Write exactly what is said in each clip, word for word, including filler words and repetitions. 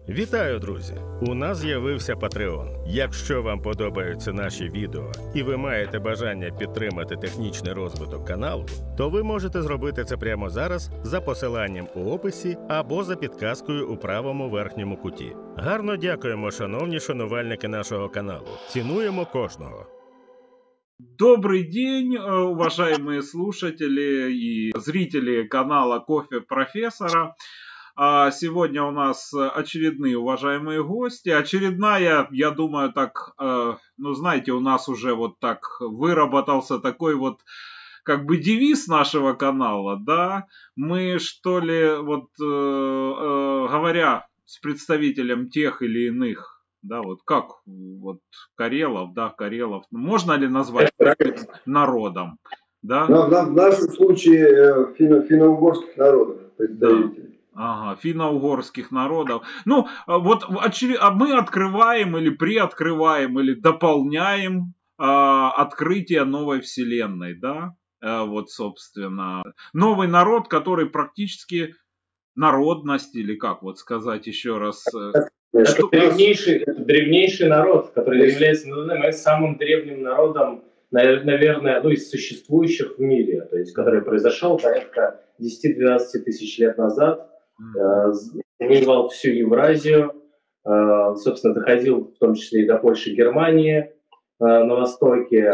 Вітаю, друзі! У нас з'явився Patreon. Якщо вам подобаються наші відео і ви маєте бажання підтримати технічний розвиток каналу, то ви можете зробити це прямо зараз за посиланням у описі або за підказкою у правому верхньому куті. Гарно дякуємо, шановні шанувальники нашого каналу. Цінуємо кожного. Добрый день, уважаемые слушатели и зрители канала Кофе Профессора. Сегодня у нас очередные уважаемые гости. Очередная, я думаю, так, ну знаете, у нас уже вот так выработался такой вот как бы девиз нашего канала, да. Мы что ли, вот говоря с представителем тех или иных, да, вот как вот Карелов, да, Карелов, можно ли назвать народом, да? Но в нашем случае финно- финно-угорских народов представителей. Да. Ага, финно-угорских народов. Ну, вот а мы открываем или приоткрываем или дополняем а, открытие новой вселенной, да? А, вот, собственно, новый народ, который практически народность, или как вот сказать еще раз. Это, что... древнейший, это древнейший народ, который является наверное, самым древним народом, наверное, ну, из существующих в мире, то есть, который произошел порядка десяти-двенадцати тысяч лет назад, завоевал всю Евразию, собственно, доходил в том числе и до Польши, Германии на востоке,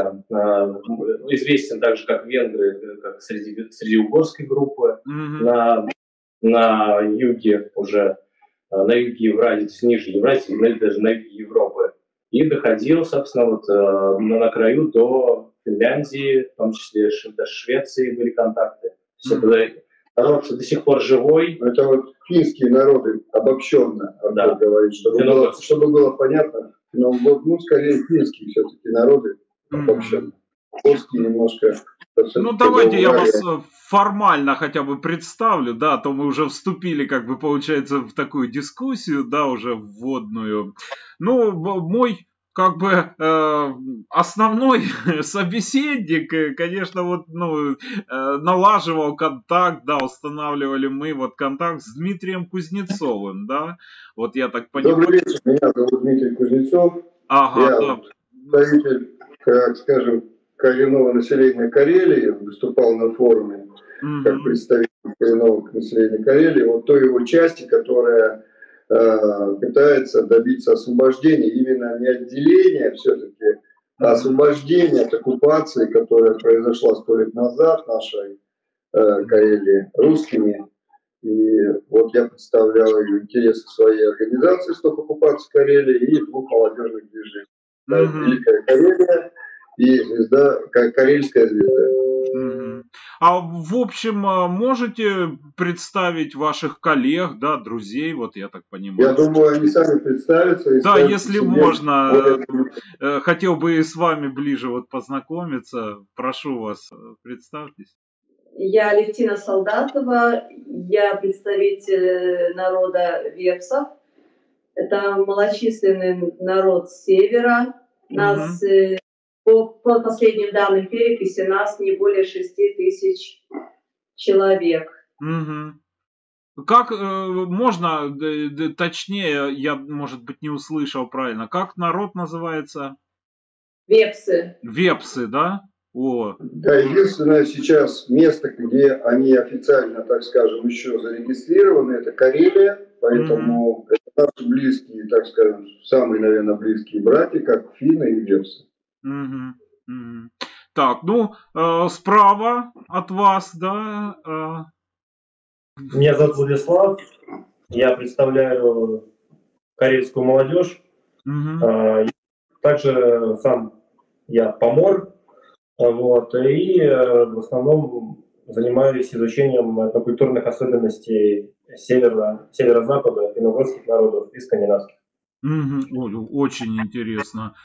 известен также как венгры, как среди, среди угорской группы, mm-hmm. на, на юге уже, на юге Евразии, то есть ниже Евразии, даже на юге Европы, и доходил, собственно, вот на, на краю до Финляндии, в том числе до Швеции были контакты. Mm-hmm. Народ до сих пор живой. Это вот финские народы, обобщенно, да. говорит, чтобы было, чтобы было понятно, но ну, скорее финские все-таки народы, обобщенно. Польские немножко... Ну, давайте я вас формально хотя бы представлю, да, а то мы уже вступили, как бы, получается, в такую дискуссию, да, уже вводную. Ну, мой... как бы э, основной собеседник, конечно, вот, ну, э, налаживал контакт, да, устанавливали мы вот контакт с Дмитрием Кузнецовым, да, вот я так понимаю. Добрый вечер, меня зовут Дмитрий Кузнецов, ага, я да. представитель, как скажем, коренного населения Карелии, выступал на форуме mm-hmm. как представитель коренного населения Карелии, вот той его части, которая пытается добиться освобождения, именно не отделения все-таки, а освобождения от оккупации, которая произошла сто лет назад нашей э, Карелии русскими. И вот я представлял ее интересы своей организации «Стоп оккупации Карелии» и двух молодежных движений. Mm-hmm. Великая Карелия и звезда, Карельская звезда. Mm-hmm. А в общем, можете представить ваших коллег, да, друзей, вот я так понимаю. Я думаю, они сами представятся. Да, если можно, более... хотел бы и с вами ближе вот познакомиться. Прошу вас, представьтесь. Я Алевтина Солдатова, я представитель народа вепсов. Это малочисленный народ с севера. Нас... Mm-hmm. По, по последним данным переписи нас не более шести тысяч человек. Угу. Как э, можно, д, д, точнее, я, может быть, не услышал правильно, как народ называется? Вепсы. Вепсы, да? О. Да, единственное сейчас место, где они официально, так скажем, еще зарегистрированы, это Карелия, поэтому mm-hmm. это наши близкие, так скажем, самые, наверное, близкие братья, как финны и вепсы. Угу, угу. Так, ну, э, справа от вас, да. Э... Меня зовут Владислав, я представляю карельскую молодежь. Угу. Э, также сам я помор, вот, и э, в основном занимаюсь изучением этнокультурных особенностей севера, северо-запада, финно-угорских народов и скандинавских. Угу. Очень интересно.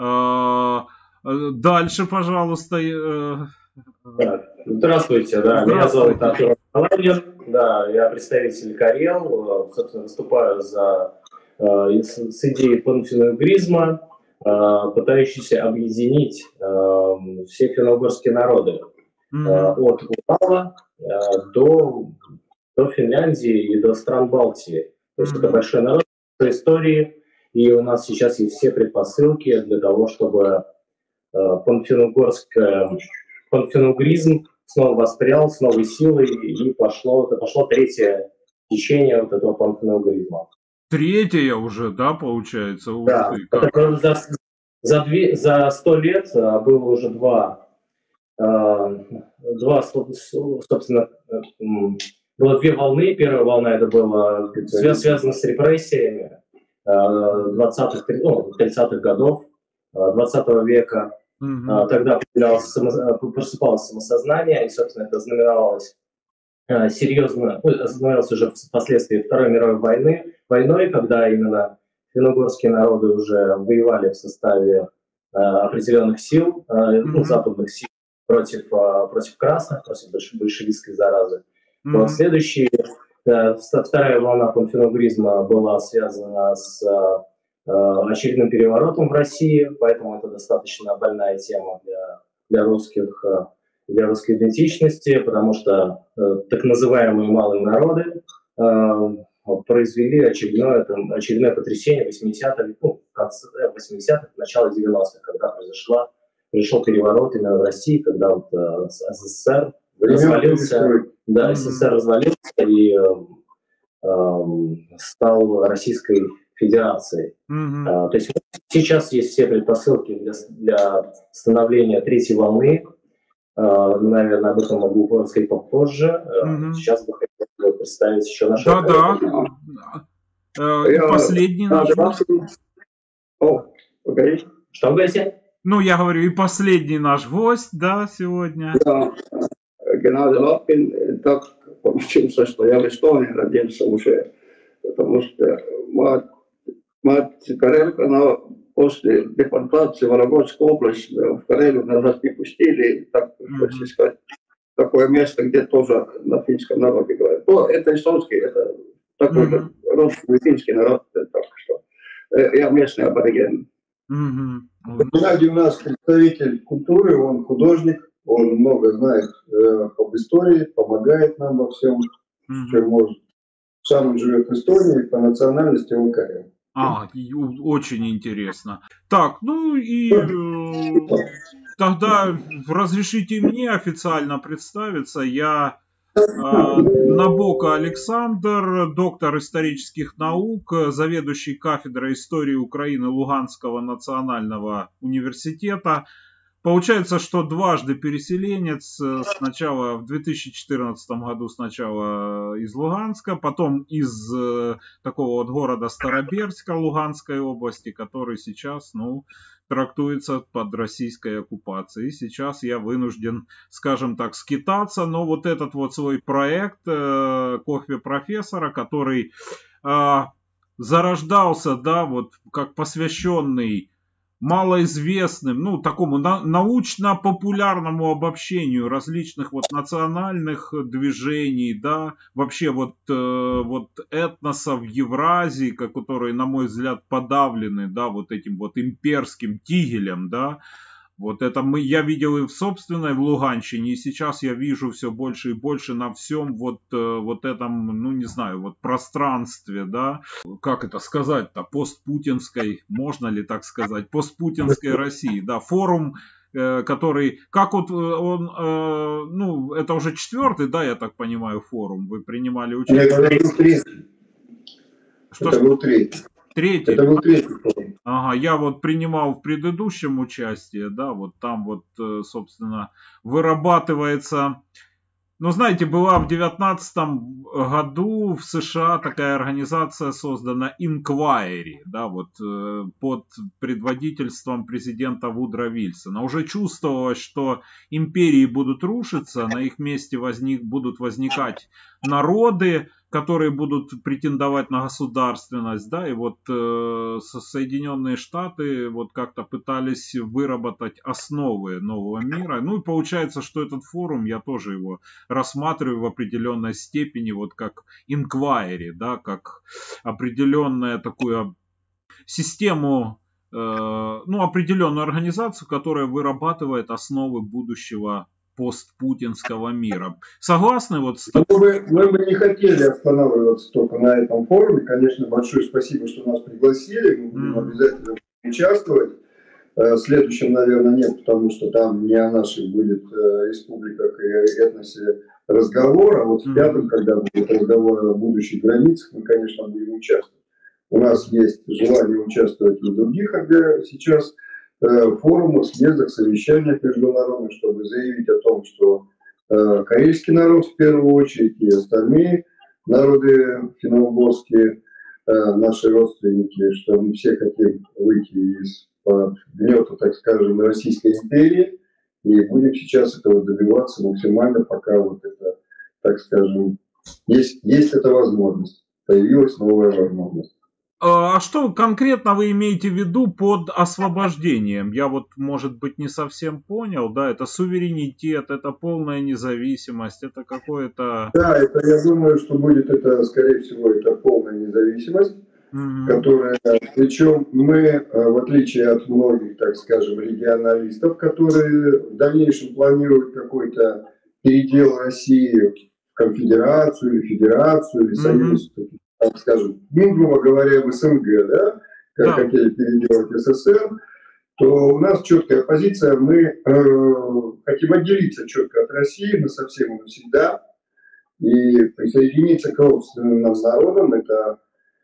Дальше, пожалуйста. Здравствуйте, да, Здравствуйте. Меня зовут Артур Аланин, да, я представитель Карел, собственно, выступаю за, с идеей панфиногризма, пытающийся объединить все финно-угорские народы mm-hmm. от Урала до, до Финляндии и до стран Балтии. То есть mm-hmm. это большой народ, истории, и у нас сейчас есть все предпосылки для того, чтобы э, панфилогорское, панфилогризм снова воспрял с новой силой, и пошло, это пошло третье течение вот этого панфилогризма. Третье уже, да, получается? Ух Да, ты, как... это за, за, две, за сто лет было уже два, два, собственно, было две волны. Первая волна это была связана с репрессиями двадцатых, ну, тридцатых годов двадцатого века. Угу. Тогда просыпалось самосознание, и, собственно, это знаменовалось серьезно, ну, знаменовалось уже впоследствии Второй мировой войны, войной, когда именно финно-угорские народы уже воевали в составе э, определенных сил, э, mm-hmm. ну, западных сил против, э, против красных, против большевистской заразы. Mm-hmm. Вот следующий, э, вторая волна панфилогризма была связана с э, очередным переворотом в России, поэтому это достаточно больная тема для, для русских, э, для русской идентичности, потому что э, так называемые малые народы э, произвели очередное, там, очередное потрясение в восьмидесятых, ну, в конце восьмидесятых, начало девяностых, когда произошла, произошел переворот именно в России, когда вот, э, СССР развалился, да, СССР развалился и э, э, стал Российской Федерацией. Mm-hmm. Э, то есть сейчас есть все предпосылки для, для становления третьей волны. Uh, наверное, об этом могу сказать попозже. Mm-hmm. Сейчас бы хотел представить еще нашу... Да-да. Uh, и последний наш гость. О, погоди. Что вы говорите? Ну, я говорю, и последний наш гость, да, сегодня. Да, Геннадий Лапин так получился, что я в Эстонии родился уже, потому что мать, мать Карелка, она после депортации в Вологодскую область в Карелию назад не пустили, так, mm-hmm. сказать, такое место, где тоже на финском народе говорят. Ну, это эстонский, это такой же mm-hmm. русский финский народ, так что я местный абориген. Mm-hmm. Геннадий у нас представитель культуры, он художник, он много знает э, об истории, помогает нам во всем, mm-hmm. чем может. Сам он живет в Эстонии, по национальности он карел. А, очень интересно. Так, ну и э, тогда разрешите мне официально представиться. Я э, Набока Александр, доктор исторических наук, заведующий кафедрой истории Украины Луганского национального университета. Получается, что дважды переселенец, сначала в две тысячи четырнадцатом году сначала из Луганска, потом из э, такого вот города Старобердска Луганской области, который сейчас, ну, трактуется под российской оккупацией. И сейчас я вынужден, скажем так, скитаться, но вот этот вот свой проект э, «Кофе профессора», который э, зарождался, да, вот как посвященный малоизвестным, ну, такому на, научно-популярному обобщению различных вот национальных движений, да, вообще вот, э, вот этносов Евразии, которые, на мой взгляд, подавлены, да, вот этим вот имперским тигелем, да. Вот это мы, я видел и в собственной в Луганщине, и сейчас я вижу все больше и больше на всем вот, вот этом, ну не знаю, вот пространстве, да, как это сказать-то, постпутинской, можно ли так сказать, постпутинской России, да, форум, э, который, как вот он, э, ну это уже четвертый, да, я так понимаю, форум, вы принимали участие? Это был третий. Что, это был третий. Третий? Это был третий. Ага, я вот принимал в предыдущем участии, да, вот там вот, собственно, вырабатывается... Ну, знаете, была в девятнадцатом году в США такая организация создана Inquiry, да, вот под предводительством президента Вудро Вильсона. Уже чувствовалось, что империи будут рушиться, на их месте возник, будут возникать народы, которые будут претендовать на государственность, да, и вот э, Соединенные Штаты вот как-то пытались выработать основы нового мира. Ну и получается, что этот форум, я тоже его рассматриваю в определенной степени вот как inquiry, да, как определенную такую систему, э, ну определенную организацию, которая вырабатывает основы будущего постпутинского мира. Согласны вот с таким? Мы, мы бы не хотели останавливаться только на этом форуме. Конечно, большое спасибо, что нас пригласили. Мы будем mm-hmm. обязательно участвовать. Следующим, наверное, нет, потому что там не о наших будет республиках и этносе разговор, а вот в пятом, когда будет разговор о будущих границах, мы, конечно, будем участвовать. У нас есть желание участвовать и в других сейчас форумах, съездах, совещаниях международных, чтобы заявить о том, что карельский народ в первую очередь и остальные народы финно-угорские, наши родственники, что мы все хотим выйти из гнета, так скажем, Российской империи, и будем сейчас этого добиваться максимально, пока вот это, так скажем, есть, есть эта возможность, появилась новая возможность. А что конкретно вы имеете в виду под освобождением? Я вот, может быть, не совсем понял, да, это суверенитет, это полная независимость, это какое-то... Да, это, я думаю, что будет это, скорее всего, это полная независимость. Mm-hmm. Которые, причем мы, в отличие от многих, так скажем, регионалистов, которые в дальнейшем планируют какой-то передел России в конфедерацию или федерацию или союз, mm-hmm. так скажем, ну, грубо говоря, в СНГ, да, как yeah. хотели переделать СССР, то у нас четкая позиция, мы э, хотим отделиться четко от России, мы совсем навсегда, и присоединиться к родственным нам народам, это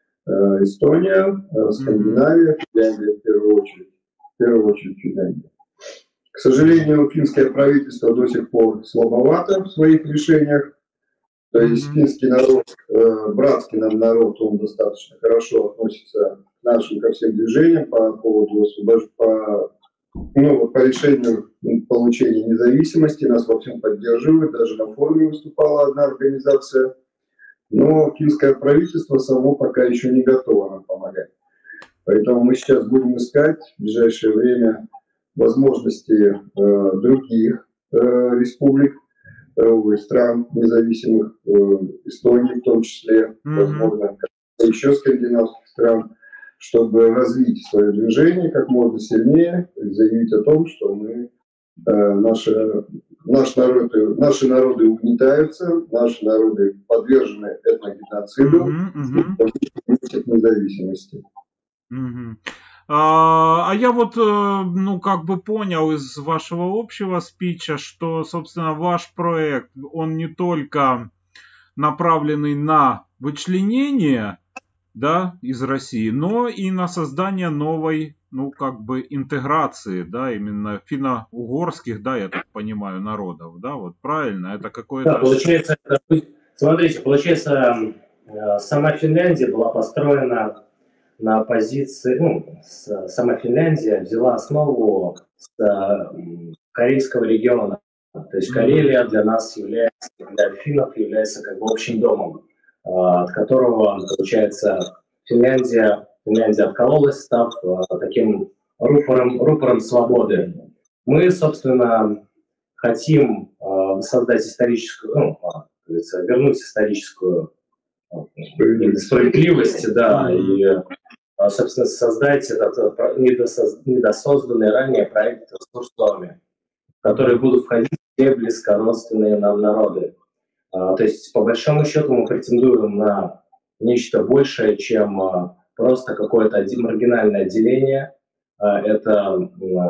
Эстония, Скандинавия, Финляндия в первую очередь. В первую очередь Финляндия. К сожалению, финское правительство до сих пор слабовато в своих решениях. То есть mm-hmm. финский народ, э, братский нам народ, он достаточно хорошо относится к нашим ко всем движениям по поводу освобождения, по, ну, по решению получения независимости. Нас во всем поддерживают. Даже на форуме выступала одна организация. Но финское правительство само пока еще не готово нам помогать. Поэтому мы сейчас будем искать в ближайшее время возможности э, других э, республик, э, стран независимых, э, Эстонии в том числе, mm-hmm. возможно, еще скандинавских стран, чтобы развить свое движение как можно сильнее, и заявить о том, что мы, э, наши, наш народ, наши народы угнетаются, наши народы подвержены этногеноциду, mm-hmm, mm-hmm. независимости. Mm-hmm. А, а я вот, ну, как бы понял из вашего общего спича, что, собственно, ваш проект, он не только направленный на вычленение, да, из России, но и на создание новой, ну, как бы интеграции, да, именно финно-угорских, да, я так понимаю, народов, да, вот правильно, это какое-то... Да, получается, смотрите, получается, сама Финляндия была построена на позиции, ну, сама Финляндия взяла основу с Карельского региона, то есть Карелия для нас является, для финнов является как бы общим домом, от которого, получается, Финляндия, Финляндия откололась, став таким рупором, рупором свободы. Мы, собственно, хотим создать историческую, ну, вернуть историческую справедливость, да, и, собственно, создать этот недосозданный ранее проект с Сурстовыми, в которые будут входить все близкородственные нам народы. То есть, по большому счету, мы претендуем на нечто большее, чем просто какое-то маргинальное отделение. Это,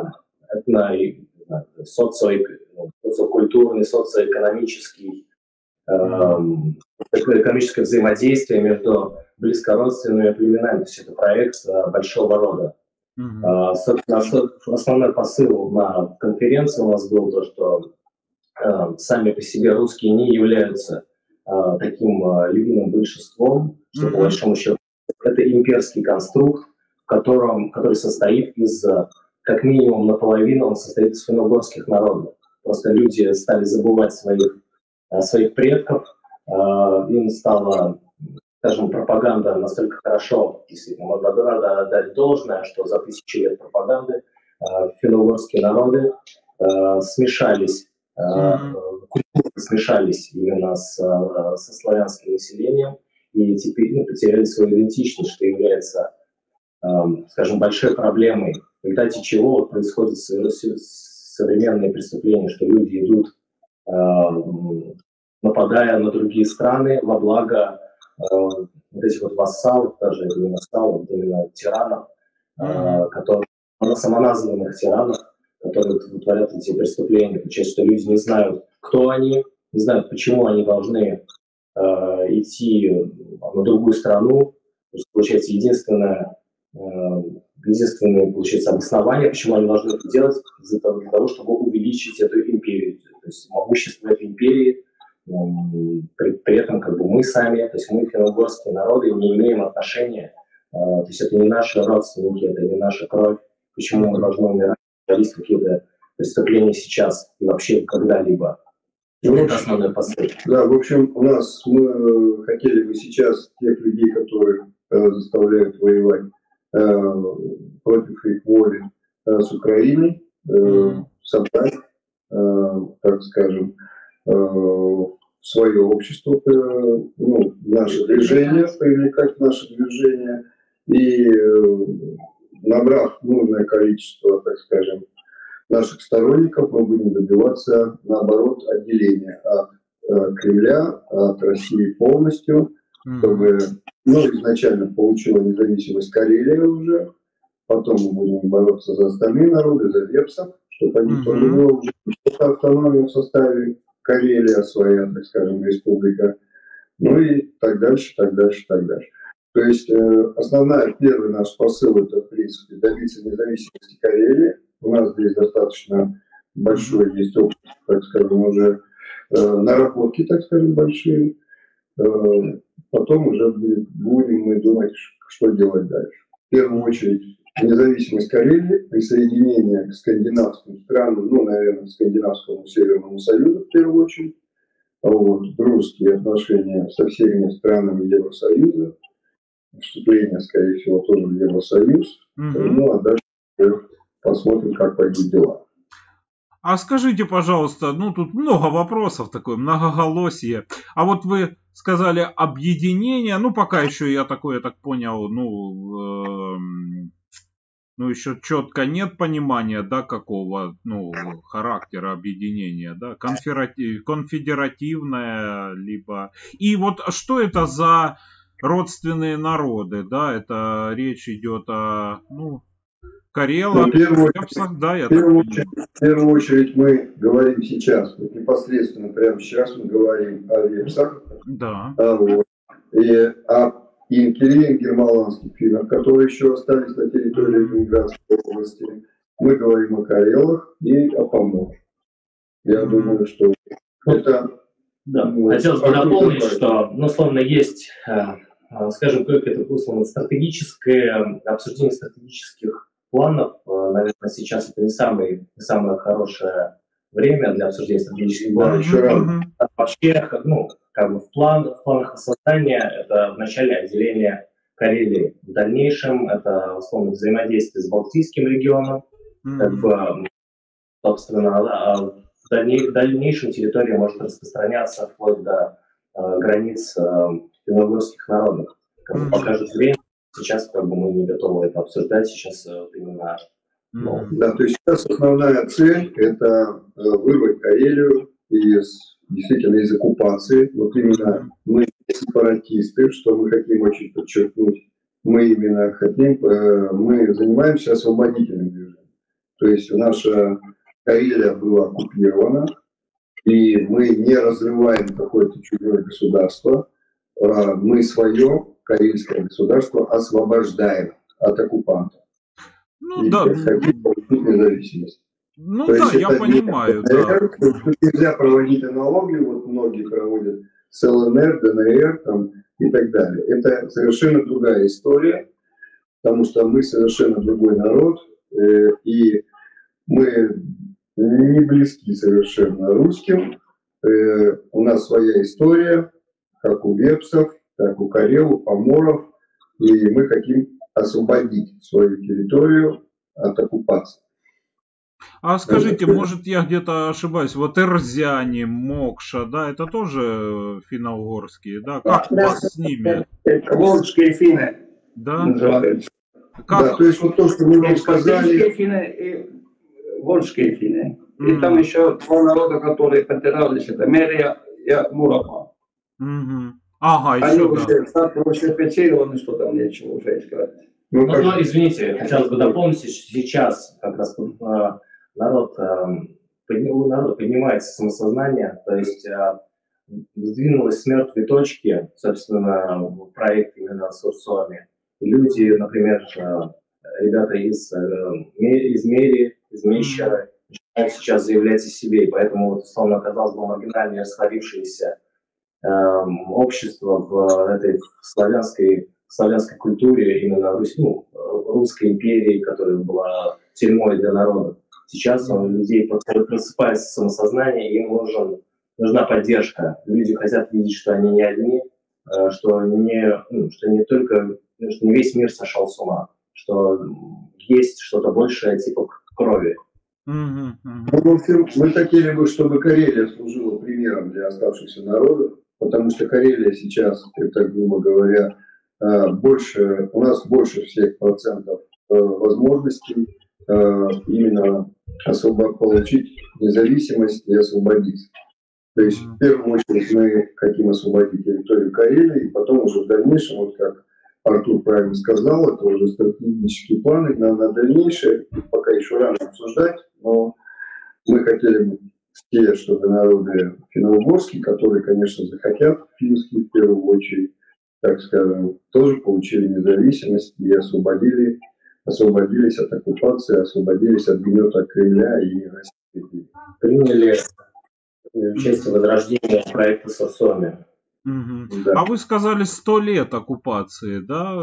это соци... социокультурный, социоэкономический, экономическое взаимодействие между близкородственными племенами. То есть это проект большого рода. Mm-hmm. Собственно, основной посыл на конференции у нас был то, что сами по себе русские не являются а, таким а, любимым большинством, что, mm-hmm. по большому счету, это имперский конструкт, в котором, который состоит из, как минимум наполовину, он состоит из финно-угорских народов. Просто люди стали забывать своих, а, своих предков, а, им стала, скажем, пропаганда настолько хорошо, действительно, надо отдать должное, что за тысячи лет пропаганды а, финно-угорские народы а, смешались, Mm-hmm. культуры смешались именно с, со славянским населением и теперь ну, потеряли свою идентичность, что является, эм, скажем, большой проблемой, в результате чего происходят современные преступления, что люди идут нападая на другие страны во благо вот этих вот вассалов, даже не вассалов, именно тиранов, mm-hmm. которые, самоназванных тиранов, которые творят эти преступления. Получается, что люди не знают, кто они, не знают, почему они должны э, идти на другую страну. Получается, единственное, э, единственное получается, обоснование, почему они должны это делать, для того, для того, чтобы увеличить эту империю. То есть могущество этой империи. При, при этом как бы мы сами, то есть мы, финно-угорские народы, не имеем отношения. Э, то есть это не наши родственники, это не наша кровь. Почему мы должны умирать? Есть какие-то преступления сейчас и вообще когда-либо. Ну, это основной посыл. Да, в общем, у нас мы хотели бы сейчас тех людей, которые э, заставляют воевать э, против их воли э, с Украиной, э, mm-hmm. собрать, э, так скажем, э, в свое общество, э, ну, наше движение, привлекать наше движение и э, набрав нужное количество, так скажем, наших сторонников, мы будем добиваться, наоборот, отделения от э, Кремля, от России полностью, mm-hmm. чтобы, ну, изначально получила независимость Карелия уже, потом мы будем бороться за остальные народы, за вепсов, чтобы они mm-hmm. тоже было уже автономия в составе Карелии, а своя, так скажем, республика, ну и так дальше, так дальше, так дальше. То есть э, основная, первый наш посыл, это, в принципе, добиться независимости Карелии. У нас здесь достаточно большой есть опыт, так скажем, уже э, наработки, так скажем, большие. Э, потом уже будем мы думать, что делать дальше. В первую очередь, независимость Карелии, присоединение к скандинавским странам, ну, наверное, к скандинавскому Северному Союзу, в первую очередь. Вот, дружеские отношения со всеми странами Евросоюза. Вступление, скорее всего, тоже в Евросоюз. Mm-hmm. Ну, а дальше посмотрим, как пойдут дела. А скажите, пожалуйста, ну, тут много вопросов, такое многоголосие. А вот вы сказали объединение, ну, пока еще я такое, я так понял, ну, э, ну, еще четко нет понимания, да, какого, ну, характера объединения, да, конфедератив, конфедеративное, либо... И вот что это за... родственные народы, да, это речь идет о, ну, карелах, в первую, очередь, да, я в, первую очередь, в первую очередь мы говорим сейчас, вот непосредственно прямо сейчас мы говорим о вепсах, да. а, вот, и о инкере, ингерманских финнах, которые еще остались на территории Ленинградской области. Мы говорим о карелах и о поморах. Я mm-hmm. думаю, что это... Да, ну, хотелось бы дополнить, что, ну, условно, есть... скажем, как это условно стратегическое обсуждение стратегических планов, наверное, сейчас это не, самый, не самое хорошее время для обсуждения стратегических планов. Mm-hmm. Вообще, ну, как бы в, план, в планах создания это вначале отделение Карелии. В дальнейшем это условно взаимодействие с Балтийским регионом, mm-hmm. как бы, собственно, а в, дальней, в дальнейшем территория может распространяться вплоть до э, границ э, финно-угорских народов. Как бы покажет время, сейчас как бы мы не готовы это обсуждать, сейчас вот именно... Ну, да, то есть сейчас основная цель – это вырвать Карелию из, действительно, из оккупации. Вот именно мы сепаратисты, что мы хотим очень подчеркнуть, мы именно хотим, мы занимаемся освободительным движением. То есть наша Карелия была оккупирована, и мы не разрываем какое-то чужое государство, мы свое карельское государство освобождаем от оккупантов. Ну и да. хотим получить независимость. Ну То да, есть я понимаю. Да. Нельзя проводить аналогию, вот многие проводят с ЛНР, ДНР там, и так далее. Это совершенно другая история, потому что мы совершенно другой народ, э, и мы не близки совершенно русским. Э, у нас своя история, как у вепсов, так у карел, у поморов, и мы хотим освободить свою территорию от оккупации. А скажите, это, может я где-то ошибаюсь, вот Эрзяне, Мокша, да, это тоже финно-угорские, да? Как да, у вас да, с ними? Это волжские финны. Да? Как? Да, то есть вот то, что вы нам сказали... финны и волжские финны. И там еще два народа, которые потирались, это Мерия и Мурапа. Угу. Ага, еще, Они да. уже так русифицированы, что там нечего уже искать. Ну, ну, ну, извините, хотелось бы дополнить, сейчас как раз э, народ, э, у народа поднимается самосознание, то есть э, сдвинулось с мертвой точки, собственно, проект именно с Урсуами. Люди, например, э, ребята из, э, из Мерии, из Мещера, начинают сейчас заявлять о себе, и поэтому, вот, условно, казалось бы, маргинальное расслабившееся э, общество в этой славянской славянской культуре, именно Русь, ну, русской империи, которая была тюрьмой для народа. Сейчас у людей просыпается самосознание, им нужен, нужна поддержка. Люди хотят видеть, что они не одни, что не, ну, что не только, что не весь мир сошел с ума, что есть что-то большее, типа крови. Ну, в общем, мы хотели бы, чтобы Карелия служила примером для оставшихся народов, потому что Карелия сейчас, это, грубо говоря, больше, у нас больше всех процентов возможностей именно особо получить независимость и освободиться. То есть в первую очередь мы хотим освободить территорию Карелии, и потом уже в дальнейшем, вот как Артур правильно сказал, это уже стратегические планы на, на дальнейшее, пока еще рано обсуждать, но мы хотели бы те, чтобы народы финно-угорские, которые, конечно, захотят, финские в первую очередь, так скажем, тоже получили независимость и освободили, освободились от оккупации, освободились от гнета Кремля и России. Приняли участие в возрождении проекта с Урсуами. Угу. Да. А вы сказали сто лет оккупации, да?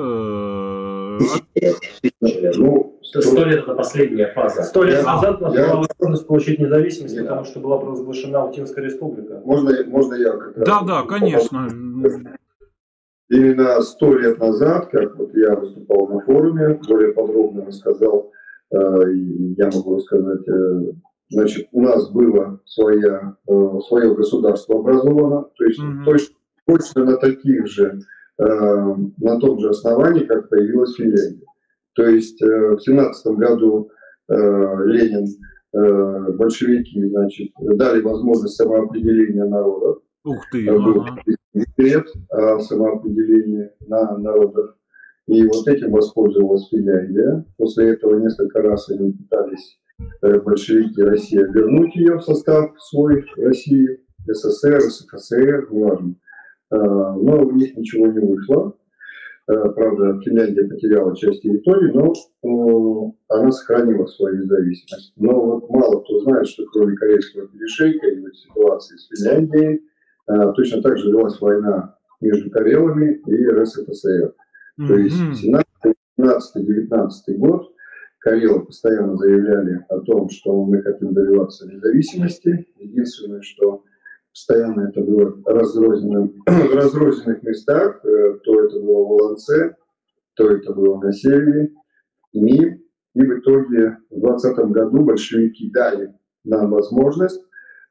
Ну, сто лет это последняя фаза. Сто лет назад у нас была возможность получить независимость, я... потому что была провозглашена Алтинская республика. Можно, можно я как раз... Да, да, конечно. Именно сто лет назад, как вот я выступал на форуме, более подробно рассказал, э, я могу рассказать, э, значит, у нас было своя, э, свое государство образовано, то есть mm-hmm. точно, точно на таких же, э, на том же основании, как появилась Финляндия. То есть э, в семнадцатом году э, Ленин, э, большевики, значит, дали возможность самоопределения народа. Ух ты! Был ага. декрет о самоопределении на народов. И вот этим воспользовалась Финляндия. После этого несколько раз они пытались, большевики Россия, вернуть ее в состав свой России, СССР, СССР, неважно. Но у них ничего не вышло. Правда, Финляндия потеряла часть территории, но она сохранила свою независимость. Но вот мало кто знает, что кроме Карельского перешейка и вот ситуации с Финляндией, точно так же велась война между Карелами и РСФСР. Mm-hmm. То есть семнадцатый-девятнадцатый год Карелы постоянно заявляли о том, что мы хотим добиваться независимости. Единственное, что постоянно это было в разрозненных, разрозненных местах, то это было в Волонце, то это было на севере, МИ. И в итоге в двадцатом году большевики дали нам возможность.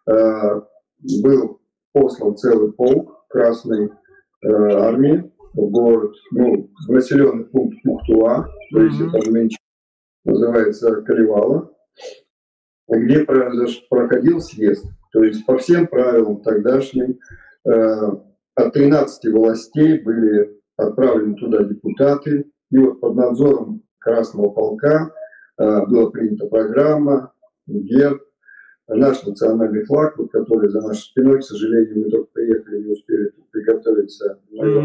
Был послан целый полк Красной э, армии в город, ну, в населенный пункт Пухтуа, то есть mm-hmm. это нынче называется Калевала, где произош... проходил съезд. То есть по всем правилам тогдашним э, от тринадцати властей были отправлены туда депутаты, и вот под надзором Красного полка э, была принята программа, герб, наш национальный флаг, вот, который за нашей спиной, к сожалению, мы только приехали, не успели приготовиться.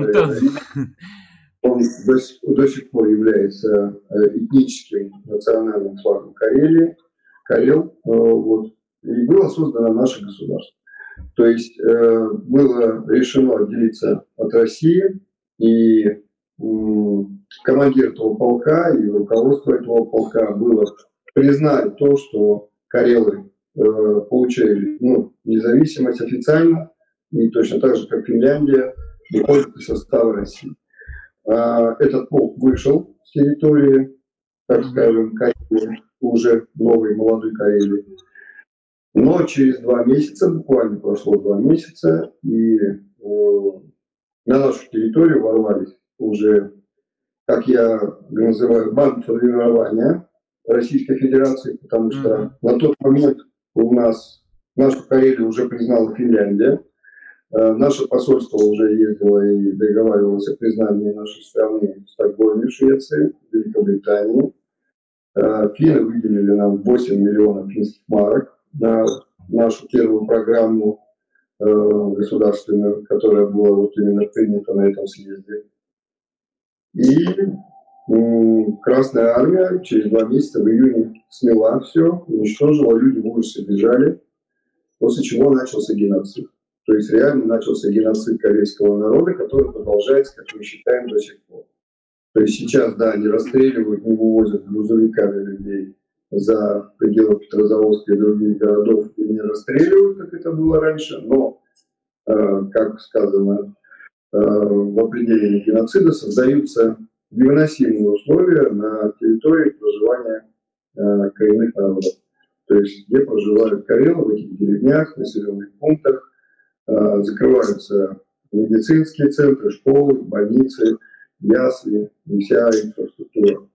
Он до, до сих пор является этническим национальным флагом Карелии, Карел, вот, и было создано наше государство. То есть э, было решено отделиться от России, и э, командир этого полка и руководство этого полка было признать то, что карелы получили, ну, независимость официально, и точно так же, как Финляндия, выходит из состава России. А, этот полк вышел с территории, так скажем, Карелии, уже новой молодой Карелии. Но через два месяца, буквально прошло два месяца, и э, на нашу территорию ворвались уже, как я называю, бандформирования Российской Федерации, потому что mm-hmm. на тот момент у нас, нашу Карелию уже признала Финляндия. Наше посольство уже ездило и договаривалось о признании нашей страны в Стокгольме, в Швеции, в Великобритании. Финны выделили нам восемь миллионов финских марок на нашу первую программу государственную, которая была вот именно принята на этом съезде. И Красная Армия через два месяца в июне смела все, уничтожила, люди в ужасе бежали, после чего начался геноцид. То есть реально начался геноцид корейского народа, который продолжается, как мы считаем, до сих пор. То есть сейчас, да, они расстреливают, не вывозят грузовиками людей за пределы Петрозаводска и других городов, и не расстреливают, как это было раньше, но, э, как сказано э, в определении геноцида, создаются невыносимые условия на территории проживания э, коренных народов. То есть где проживают карелы, в этих деревнях, населенных пунктах, э, закрываются медицинские центры, школы, больницы, ясли и вся инфраструктура.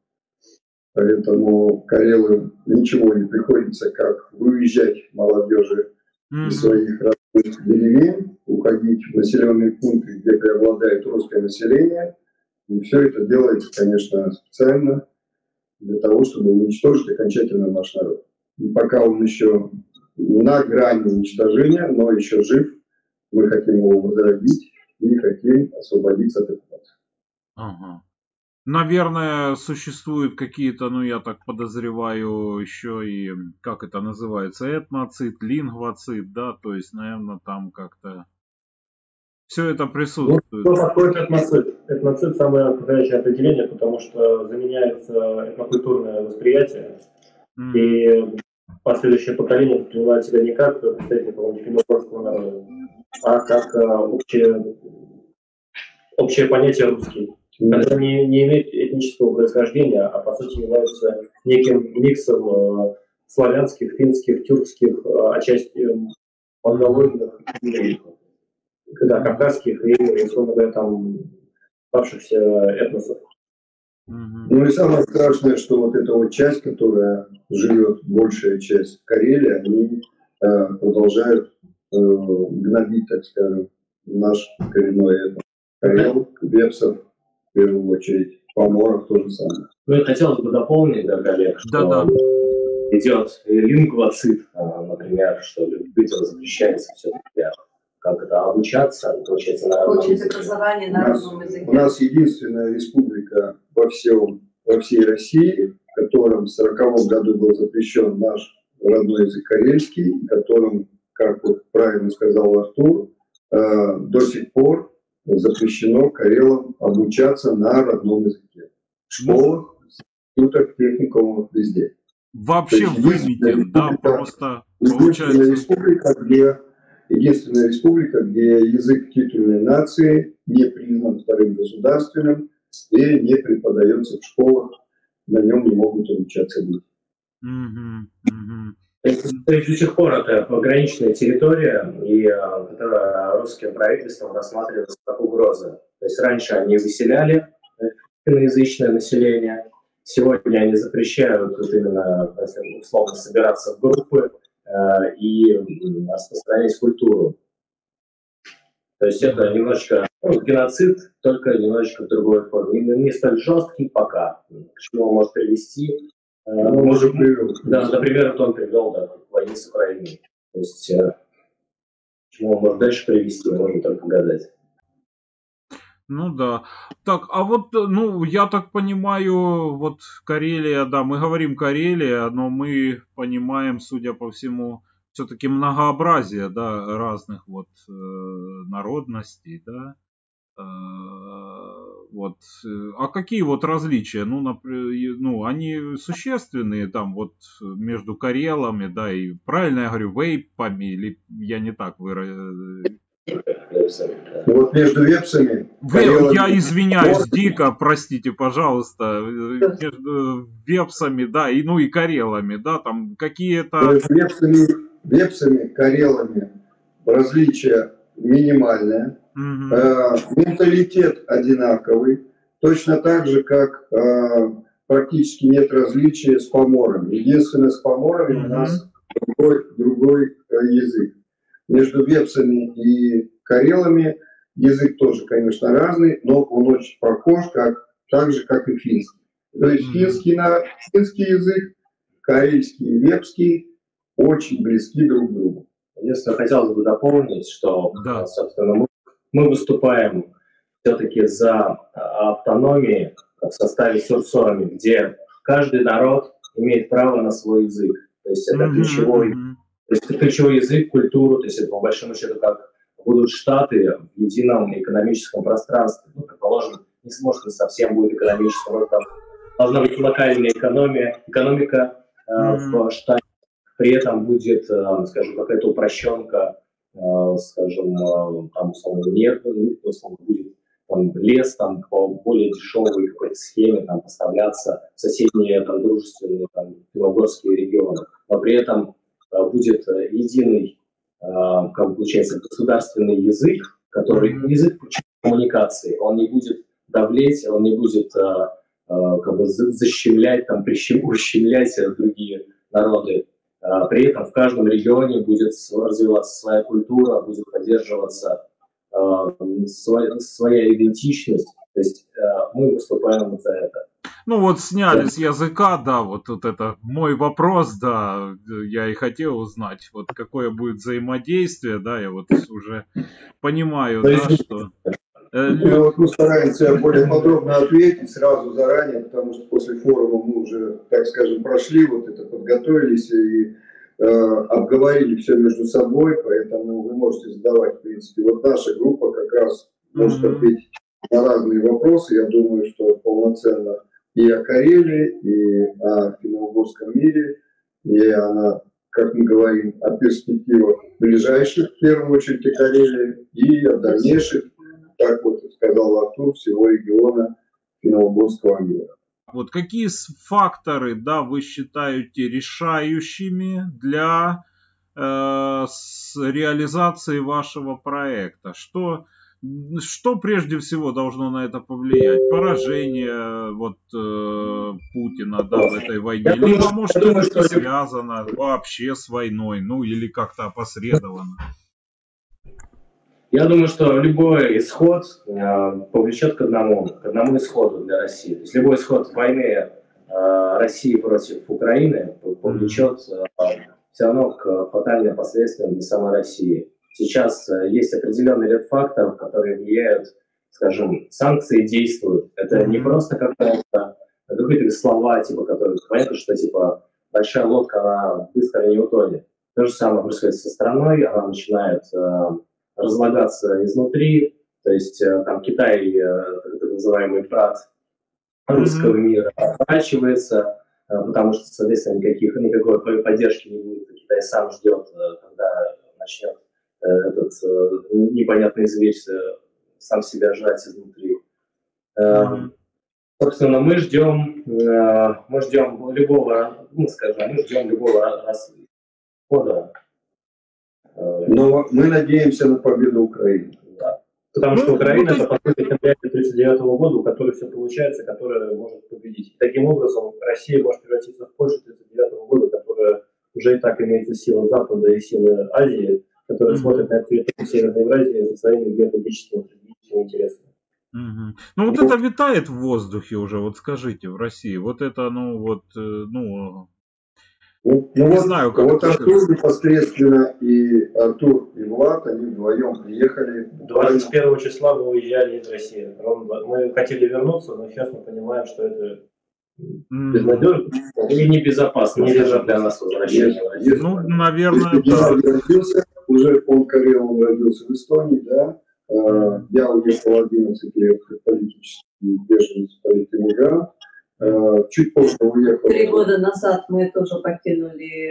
Поэтому карелы ничего не приходится, как выезжать молодежи mm-hmm. из своих родных деревень, уходить в населенные пункты, где преобладает русское население. И все это делается, конечно, специально для того, чтобы уничтожить окончательно наш народ. И пока он еще на грани уничтожения, но еще жив, мы хотим его возродить и хотим освободиться от оккупации. Ага. Наверное, существуют какие-то, ну я так подозреваю, еще и, как это называется, этноцид, лингвоцид, да, то есть, наверное, там как-то все это присутствует. Ну, что такое этноцид? Этноцид самое подходящее определение, потому что заменяется этнокультурное восприятие, mm. и последующее поколение воспринимает себя не как представитель финно-угорского народа, а как общее, общее понятие русский. Который не, не имеет этнического происхождения, а по сути является неким миксом э, славянских, финских, тюркских, э, отчасти монголоидных, да, кавказских и, условно говоря, там оставшихся этносов. Ну и самое страшное, что вот эта вот часть, которая живет, большая часть Карелии, они э, продолжают э, гнобить, так скажем, наш коренной этнос. Карел, вепсов, в первую очередь, поморов то же самое. Ну и хотелось бы дополнить, да, коллег, что да, да. идет лингвоцид, например, что людям запрещается все-таки как это обучаться, получается, на родном языке. Образование на родном языке. У нас единственная республика во, всем, во всей России, в котором в сороковом году был запрещен наш родной язык карельский, в котором, как вот правильно сказал Артур, э, до сих пор запрещено карелам обучаться на родном языке. В школах, в институтах, техникумах, везде. Вообще вымитен, да, просто единственная получается... республика, где, единственная республика, где язык титульной нации не признан вторым государственным и не преподается в школах, на нем не могут обучаться люди. Угу, угу. То есть до сих пор это пограничная территория, и которая русским правительством рассматривается как угроза. То есть раньше они выселяли финноязычное население, сегодня они запрещают вот именно, условно, собираться в группы э, и распространять культуру. То есть это немножечко ну, геноцид, только немножечко в другой форме. И не столь жесткий пока, к чему он может привести. Ну, может, привел. Да, например, вот он привел да, к войне с Украиной. То есть, э, к чему он может дальше привести, можно только гадать. Ну да. Так, а вот, ну, я так понимаю, вот Карелия, да, мы говорим Карелия, но мы понимаем, судя по всему, все-таки многообразие, да, разных вот э, народностей, да. Вот. А какие вот различия? Ну, например, ну, они существенные там вот между карелами, да, и правильно я говорю, вейпами, или я не так выразил? Вот между вепсами... Веп, я извиняюсь, дико, простите, пожалуйста, между вепсами, да, и, ну и карелами, да, там какие-то... Вепсами, вепсами, карелами различия минимальное. Uh-huh. Э, менталитет одинаковый, точно так же, как э, практически нет различия с поморами. Единственное, с поморами uh-huh. у нас другой, другой язык. Между вепсами и карелами язык тоже, конечно, разный, но он очень похож, как, так же, как и финский. То есть финский, на, финский язык, карельский и вепский очень близки друг к другу. Единственное, хотелось бы дополнить, что, да. собственно, мы, мы выступаем все-таки за автономию в составе Сурсорами, где каждый народ имеет право на свой язык. То есть это mm-hmm. ключевой, то есть это ключевой язык, культуру, то есть это по большому счету как будут штаты в едином экономическом пространстве. Ну, предположим, не сможет не совсем будет экономическим, вот там должна быть локальная экономия, экономика э, mm-hmm. в штате. При этом будет, скажем, какая-то упрощенка, скажем, там, условно, нет, условно, будет там, лес там, по более дешевой какой-то схеме там, поставляться в соседние там, дружественные там, финно-угорские регионы. Но при этом будет единый, как получается, государственный язык, который язык коммуникации, он не будет давлеть, он не будет как бы защемлять, там, ущемлять другие народы. При этом в каждом регионе будет развиваться своя культура, будет поддерживаться э, своя, своя идентичность. То есть э, мы выступаем за это. Ну вот сняли да. с языка, да, вот, вот это мой вопрос, да, я и хотел узнать, вот какое будет взаимодействие, да, я вот уже понимаю, да, что... Ну, вот мы стараемся более подробно ответить сразу заранее, потому что после форума мы уже, так скажем, прошли вот это, подготовились и э, обговорили все между собой, поэтому вы можете задавать, в принципе, вот наша группа как раз может mm-hmm. ответить на разные вопросы. Я думаю, что полноценно и о Карелии, и о финно-угорском мире, и о, как мы говорим, о перспективах ближайших, в первую очередь, о Карелии, и о дальнейших, как вот сказал Артур, всего региона финно-угорского мира. Вот какие факторы, да, вы считаете решающими для э, реализации вашего проекта? Что, что прежде всего должно на это повлиять? Поражение вот, э, Путина, да, в этой войне? Либо, может, это связано вообще с войной, ну, или как-то опосредованно? Я думаю, что любой исход э, повлечет к одному, к одному исходу для России. То есть любой исход войны э, России против Украины повлечет э, все равно к фатальным последствиям для самой России. Сейчас э, есть определенный ряд факторов, которые влияют, скажем, санкции действуют. Это не просто какая-то, какие-то слова, типа, которые понятно, что типа большая лодка, она быстро не утонет. То же самое происходит со страной, она начинает э, разлагаться изнутри, то есть там Китай, так называемый брат русского mm-hmm. мира, отворачивается, потому что, соответственно, никаких, никакой поддержки не будет. Китай сам ждет, когда начнет этот непонятный зверь сам себя жрать изнутри. Mm-hmm. Собственно, мы ждем, мы ждем любого, ну, скажем, мы ждем любого расхода. Но мы надеемся на победу Украины. Да. Потому что Украина это, по сути, тысяча девятьсот тридцать девятого года, у которой все получается, которая может победить. И таким образом Россия может превратиться в Польшу тысяча девятьсот тридцать девятого года, которая уже и так имеется силы Запада и силы Азии, которые mm-hmm. смотрят на территорию Северной Евразии со своими геополитическими стратегическими интересами. Mm-hmm. Ну вот это витает в воздухе уже, вот скажите, в России. Вот это, ну вот, ну... Ну, Я ну, не вот, знаю, как вот это Артур непосредственно и Артур и Влад, они вдвоем приехали. двадцать первого числа мы уезжали из России. Мы хотели вернуться, но сейчас мы понимаем, что это mm. безнадежно и небезопасно, нельзя для нас возвращение в Россию. Ну, наверное, да. Родился, уже он Карел, он родился в Эстонии, да. Mm. Я уехал одиннадцать лет как политический беженец, политэмигрант. Чуть позже уехал. Три года назад мы тоже покинули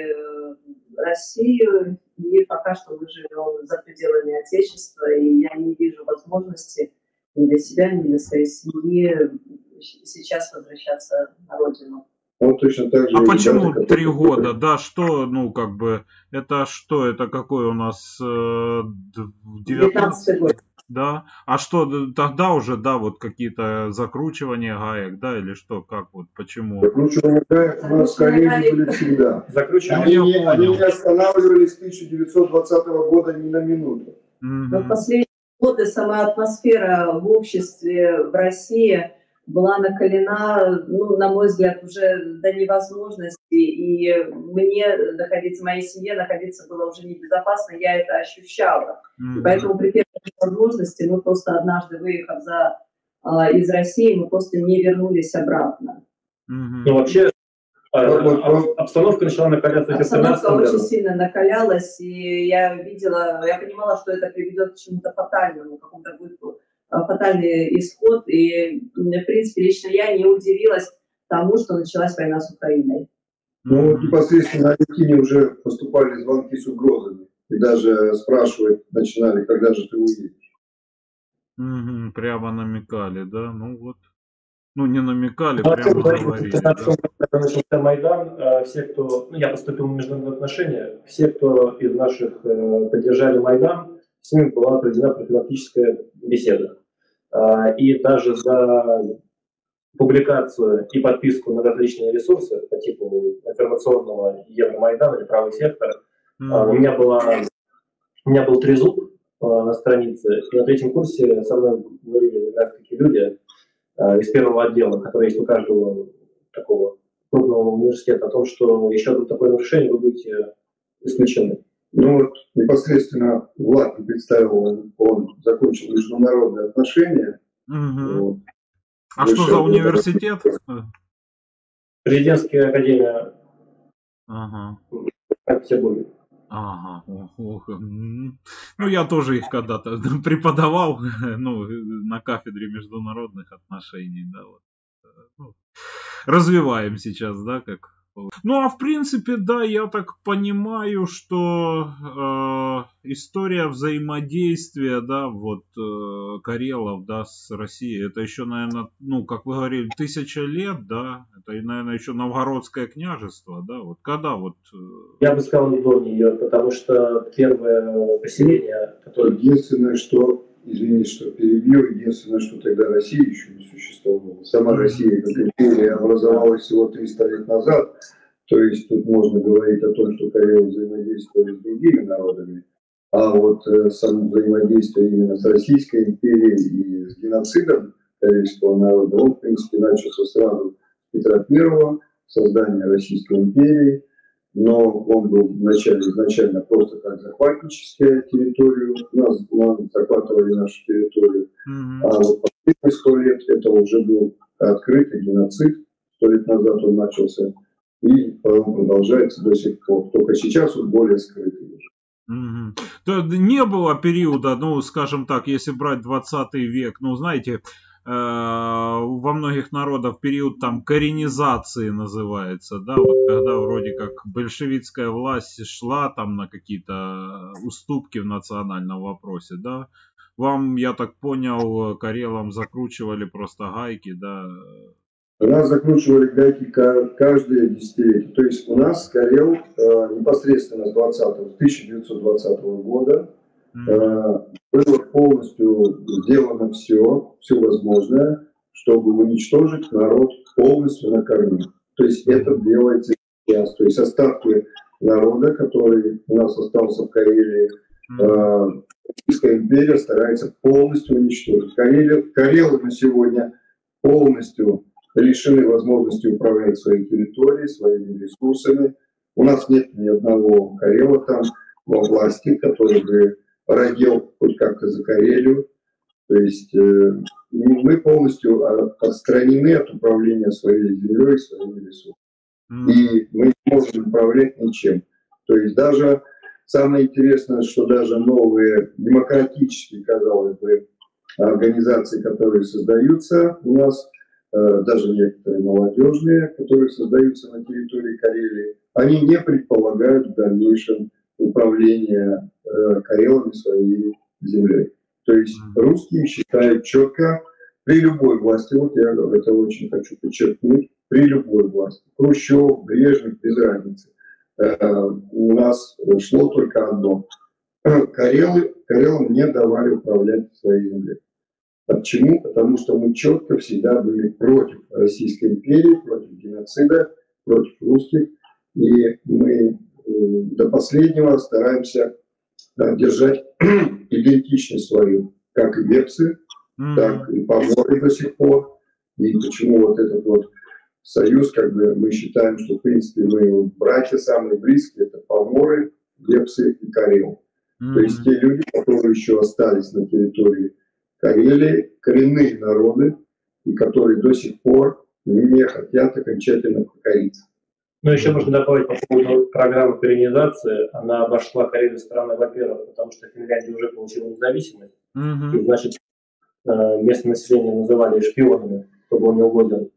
Россию, и пока что мы живем за пределами Отечества, и я не вижу возможности ни для себя, ни для своей семьи сейчас возвращаться на родину. Вот точно так же. А почему ребята, три года? Да, что, ну, как бы, это что, это какой у нас девятнадцатый год. Да. А что д- тогда уже, да, вот какие-то закручивания гаек, да, или что, как вот, почему? Закручивание гаек у нас в Карелии были всегда. Ну, Закручивание. я Они не, они понял. не останавливались с тысяча девятьсот двадцатого года ни на минуту. Но в Мгм. последние годы сама атмосфера в обществе в России была накалена, ну, на мой взгляд, уже до невозможности. И мне находиться, моей семье находиться было уже небезопасно, я это ощущала. И Мгм. поэтому при первой возможности мы просто однажды, выехав за, а, из России, мы просто не вернулись обратно. Мгм. Ну, вообще, а, Вот, вот, об- вот. обстановка начала накаляться в Обстановка семнадцатом очень году. сильно накалялась, и я видела, я понимала, что это приведет к чему-то фатальному, какому-то будет а, фатальный исход. И, м, в принципе, лично я не удивилась тому, что началась война с Украиной. Ну, вот Мгм. непосредственно на Аргентине уже поступали звонки с угрозами. И даже спрашивать начинали, когда же ты уедешь. Мгм. Прямо намекали, да? Ну вот. Ну, не намекали, Ну, вообще, прямо говорить, в говорили, да? двенадцатом году, когда начался Майдан, э, все, кто... Ну, я поступил в международные отношения, все, кто из наших э, поддержали Майдан, с ними была проведена профилактическая беседа. А, И даже за публикацию и подписку на различные ресурсы по типу информационного Евромайдана или Правый сектор, а, у Мгм. меня была, у меня был трезуб а, на странице, и на третьем курсе со мной говорили как раз таки люди а, из первого отдела, которые есть у каждого такого крупного университета, о том, что еще одно такое нарушение, вы будете исключены. Ну вот непосредственно Влад представил, он, он закончил международные отношения. Мгм. Вот, А что за высшее университет? Президентская академия Ага. в Петербурге. Ага. Ох, ох, м. Ну, я тоже их когда-то преподавал, ну, на кафедре международных отношений, да, вот. Э, ну, развиваем сейчас, да, как. Ну, а в принципе, да, я так понимаю, что э, история взаимодействия, да, вот э, Карелов, да, с Россией, это еще, наверное, ну, как вы говорили, тысяча лет, да, это, наверное, еще Новгородское княжество, да, вот когда вот... э, Я бы сказал, до нее, потому что первое поселение, которое... Единственное, что, извините, что перебью, единственное, что тогда Россия еще не существовала. Сама Мгм. Россия как империя образовалась всего триста лет назад. То есть тут можно говорить о том, что карелы взаимодействовали с другими народами. А вот э, само взаимодействие именно с Российской империей и с геноцидом карельского народа, он, в принципе, начался сразу с Петра Первого, создания Российской империи. Но он был вначале изначально просто как захватническая территория, нас, нас захватывали нашу территорию, Мгм. а вот последние сто лет это уже был открытый геноцид, сто лет назад он начался, и он продолжается до сих пор, только сейчас он более скрытый уже. Мгм. Да, д- не было периода, ну, скажем так, если брать двадцатый век, ну, знаете, э, во многих народах период там коренизации называется, да, вот когда вроде как большевистская власть шла там на какие-то уступки в национальном вопросе, да. Вам, я так понял, карелам закручивали просто гайки, да. У нас закручивали гайки ка- каждое десятилетие. То есть у нас Карел э, непосредственно с двадцатого, тысяча девятьсот двадцатого года Мгм. э, было полностью сделано все, все возможное, чтобы уничтожить народ полностью на корню. То есть это делается сейчас. То есть остатки народа, который у нас остался в Карелии, э, Российская империя старается полностью уничтожить. Карелы, Карелы на сегодня полностью лишены возможности управлять своей территорией, своими ресурсами. У нас нет ни одного Карела там во власти, который бы родил хоть как-то за Карелию. То есть э, мы полностью отстранены от управления своей землей, своими ресурсами. Мгм. И мы не можем управлять ничем. То есть даже самое интересное, что даже новые демократические, казалось бы, организации, которые создаются у нас, э, даже некоторые молодежные, которые создаются на территории Карелии, они не предполагают в дальнейшем управление э, карелами своей землей. То есть русские считают четко при любой власти, вот я это очень хочу подчеркнуть, при любой власти, Хрущев, Брежнев, без разницы, э, у нас шло только одно. Карелы, Карелам не давали управлять своей землей. Почему? Потому что мы четко всегда были против Российской империи, против геноцида, против русских. И мы до последнего стараемся держать идентичность свою, как и вепсы, mm-hmm. так и поморы до сих пор. И почему вот этот вот союз, как бы мы считаем, что в принципе мы братья самые близкие, это поморы, вепсы и карелы. Mm-hmm. То есть те люди, которые еще остались на территории Карелии, коренные народы, и которые до сих пор не хотят окончательно покориться. Ну, еще можно добавить по поводу программы коренизации. Она обошла Карелию стороной, во-первых, потому что Финляндия уже получила независимость. Mm-hmm. И, значит, местное население называли шпионами, кто был неугоден.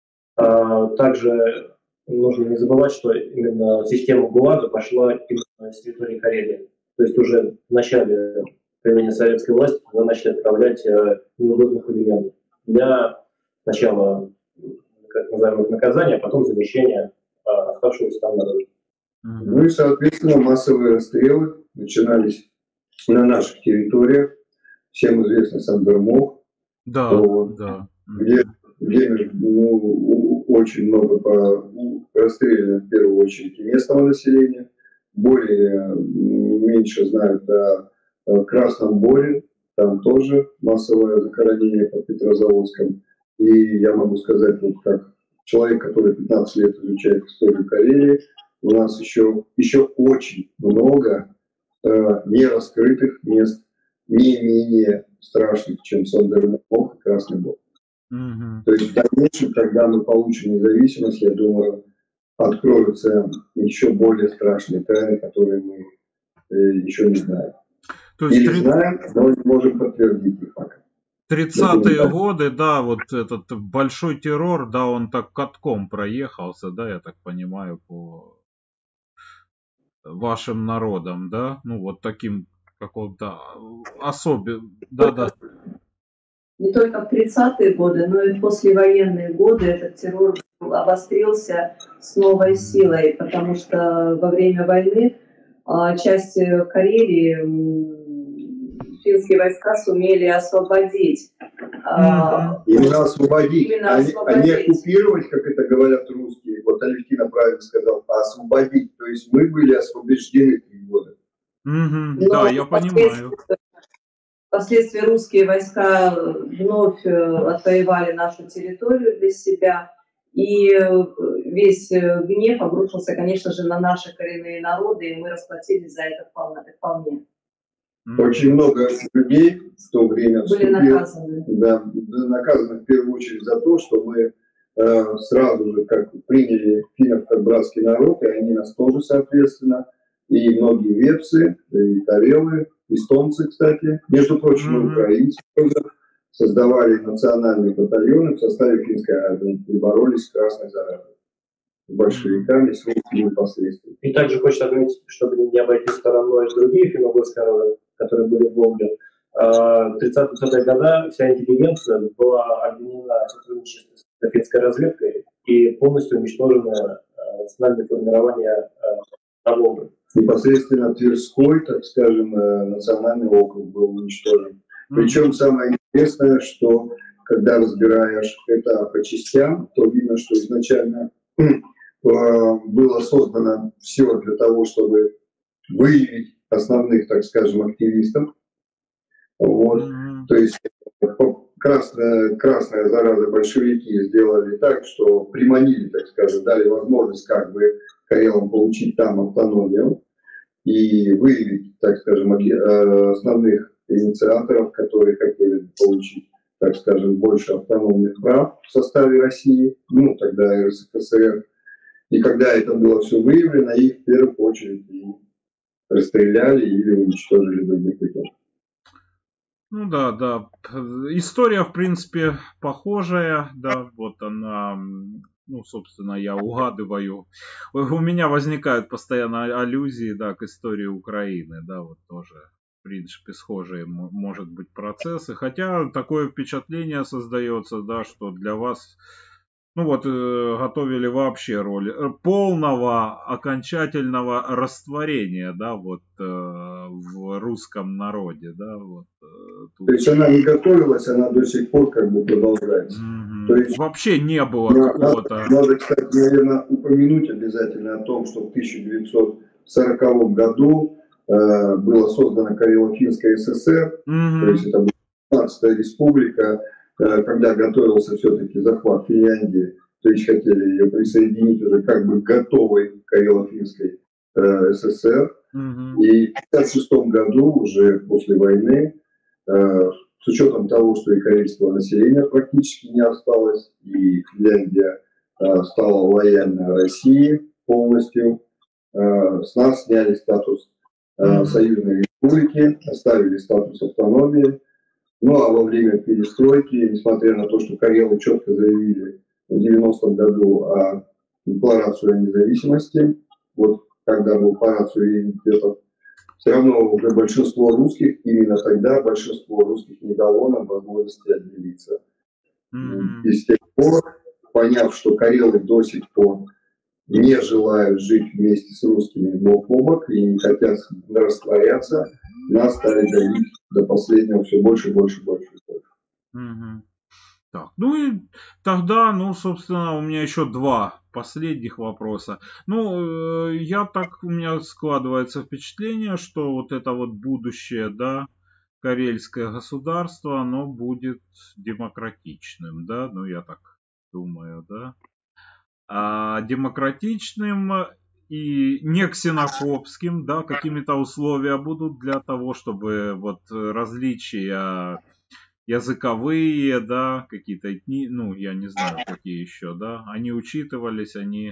Также нужно не забывать, что именно система ГУЛАГа пошла именно с территории Карелии. То есть уже в начале появления советской власти мы начали отправлять неугодных элементов для сначала, как называемых, наказания, а потом замещения оставшегося там народа. Ну и, соответственно, массовые расстрелы начинались на наших территориях. Всем известно Сандермох, да, вот, да. где, где ну, очень много по, расстреляно в первую очередь местного населения. Более меньше знают о, о Красном Боре, там тоже массовое захоронение по Петрозаводском. И я могу сказать, вот как человек, который пятнадцать лет изучает историю Карелии, у нас еще, еще очень много э, нераскрытых мест, не менее страшных, чем Сандермох и Красный Бор. Mm-hmm. То есть в дальнейшем, когда мы получим независимость, я думаю, откроются еще более страшные тайны, которые мы э, еще не знаем. То есть Или три... знаем, но не можем подтвердить их пока. тридцатые годы, да, вот этот большой террор, да, он так катком проехался, да, я так понимаю, по вашим народам, да, ну вот таким каком-то особенным, да, да. Не только в тридцатые годы, но и в послевоенные годы этот террор обострился с новой силой, потому что во время войны часть Карелии финские войска сумели освободить. Mm-hmm. Именно освободить. Именно они, освободить. Они оккупировать, как это говорят русские. Вот Алевтина правильно сказал, освободить. То есть мы были освобождены три года. Mm-hmm. Да, я понимаю. Впоследствии русские войска вновь отвоевали нашу территорию для себя. И весь гнев обрушился, конечно же, на наши коренные народы, и мы расплатились за это вполне. Очень много людей в то время были наказаны. Да, наказаны в первую очередь за то, что мы э, сразу же как приняли финнов как братский народ, и они нас тоже, соответственно, и многие вепсы, и карелы, эстонцы, кстати, между прочим, mm-hmm. украинцы тоже создавали национальные батальоны в составе финской армии и боролись с красной заразой, с большевиками, с русскими последствиями. И также хочется отметить, чтобы не обойти стороной другие финно-угорские народы, которые были в Волге. В тридцатые годы вся интеллигенция была обвинена в сотрудничестве с финской разведкой и полностью уничтожено национальное формирование на Волге. Непосредственно Тверской, так скажем, национальный округ был уничтожен. Mm-hmm. Причем самое интересное, что когда разбираешь это по частям, то видно, что изначально было создано все для того, чтобы выявить основных, так скажем, активистов. Вот. Mm-hmm. То есть красная, красная зараза большевики сделали так, что приманили, так скажем, дали возможность как бы карелам получить там автономию и выявить, так скажем, основных инициаторов, которые хотели получить, так скажем, больше автономных прав в составе России, ну тогда эр эс эф эс эр. И когда это было все выявлено, их в первую очередь и расстреляли или уничтожили другим путем. Ну да, да. История, в принципе, похожая, да, вот она, ну, собственно, я угадываю. У меня возникают постоянно аллюзии, да, к истории Украины, да, вот тоже, в принципе, схожие, может быть, процессы. Хотя такое впечатление создается, да, что для вас, ну вот, готовили вообще роль полного, окончательного растворения, да, вот, в русском народе, да, вот. Тут... То есть она не готовилась, она до сих пор как бы продолжается. Mm-hmm. То есть вообще не было надо, какого-то... Надо, кстати, наверное, упомянуть обязательно о том, что в тысяча девятьсот сороковом году э, было создано Карело-Финское ССР, mm-hmm. то есть это была пятнадцатая республика, э, когда готовился все-таки захват Финляндии, то есть хотели ее присоединить уже как бы готовой Карело-Финской э, ССР. Mm-hmm. И в пятьдесят шестом году, уже после войны, э, с учетом того, что и карельского населения практически не осталось, и Финляндия э, стала лояльна России полностью, э, с нас сняли статус э, mm-hmm. союзной республики, оставили статус автономии. Ну а во время перестройки, несмотря на то, что карелы четко заявили в девяностом году о декларацию о независимости, вот когда был парад суверенитетов, все равно уже большинство русских, именно тогда большинство русских не дало нам возможности отделиться. Mm-hmm. И с тех пор, поняв, что карелы до сих пор не желают жить вместе с русскими бок о бок и не хотят растворяться, нас стали давить до последнего все больше, больше, больше. Mm-hmm. Так, ну и тогда, ну, собственно, у меня еще два последних вопроса. Ну, э, я так, у меня складывается впечатление, что вот это вот будущее, да, карельское государство, оно будет демократичным, да, ну, я так думаю, да. А демократичным и не ксенофобским, да, какими-то условия будут для того, чтобы вот различия языковые, да, какие-то этни, ну, я не знаю, какие еще, да, они учитывались, они, э,